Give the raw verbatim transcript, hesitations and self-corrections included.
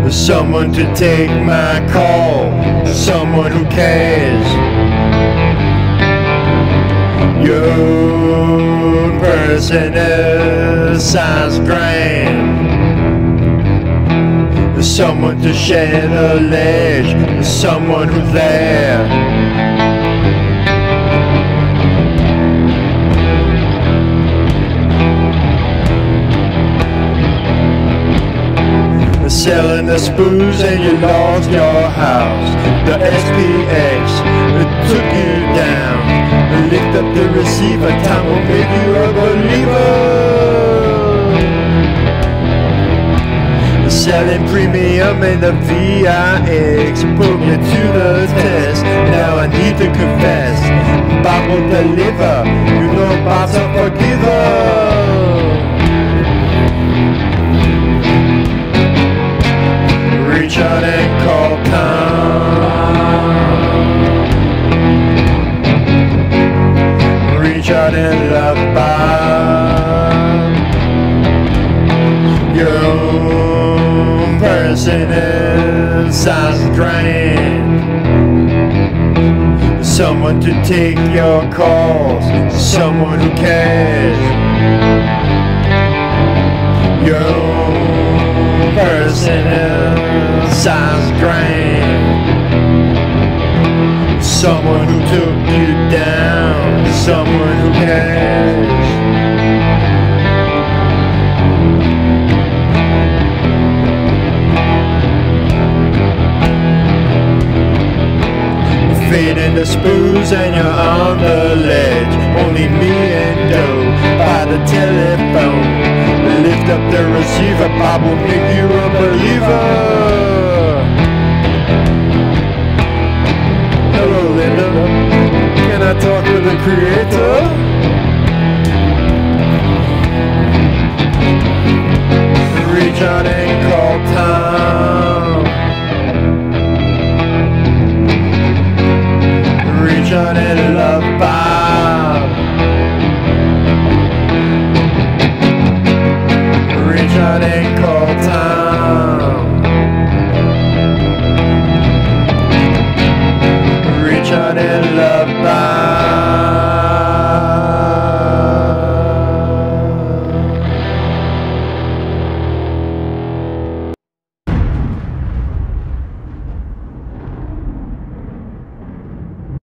Someone to take my call, someone who cares. Your personal sounds grand. Someone to share the ledge, someone who's there. Selling the spoons and you lost your house. The S P X took you down. Lift up the receiver, time will make you a believer. Selling premium in the V I X, put you to the test. Now I need to confess, Bob will deliver. You know Bob's a forgiver. Reach out and call time. Reach out and love Bob. Your own personal sounds grand. Someone to take your calls, someone who cares. Your own personal sounds grand. Someone who took you down, someone who cares. Fading the spoons and you're on the ledge. Only me and Doe by the telephone. Lift up the receiver, Bob will make you a believer. Hello Linda, can I talk with the creator? Reach out and call time. Reach out and love Bob. Reach out and call time. Reach out and love Bob.